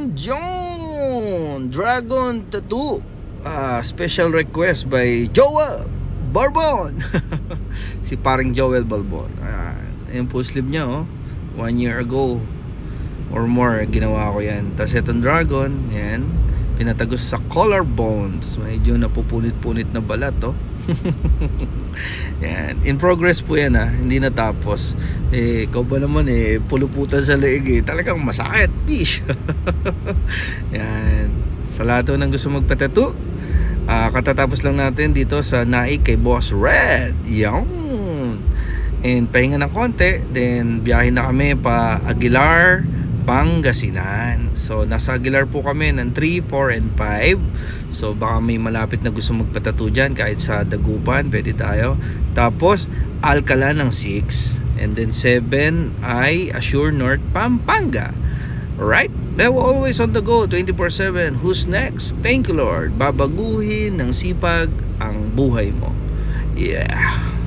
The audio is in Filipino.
Dragon Tattoo. Special request by Joel Barbon. Si paring Joel Barbon. Ayan po sleeve niya, oh. 1 year ago or more ginawa ko yan. Tapos itong dragon, yan, pinatagos sa collarbones. Medyo napupunit-punit na balat, oh. Yan, in progress po yan, hindi natapos. Ikaw ba naman, puluputan sa leeg, talagang masakit, fish. Yan, sa lahat ng gusto magpatattoo, katatapos lang natin dito sa Naik kay Boss Red. Yan. And pahinga ng konti, then biyahe na kami pa Aguilar, Pangasinan. So nasa Aguilar po kami ng 3, 4, and 5. So baka may malapit na gusto magpatattoo dyan, kahit sa Dagupan pwede tayo. Tapos Alcala ng 6, and then 7 ay Assure North, Pampanga. Right? They were always on the go 24/7. Who's next? Thank you Lord. Babaguhin ng sipag ang buhay mo. Yeah.